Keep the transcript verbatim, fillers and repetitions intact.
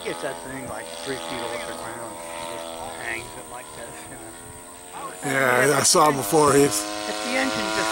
He gets that thing like three feet off the ground. He just hangs it like this, you know. Yeah, I saw him before. He's If the engine just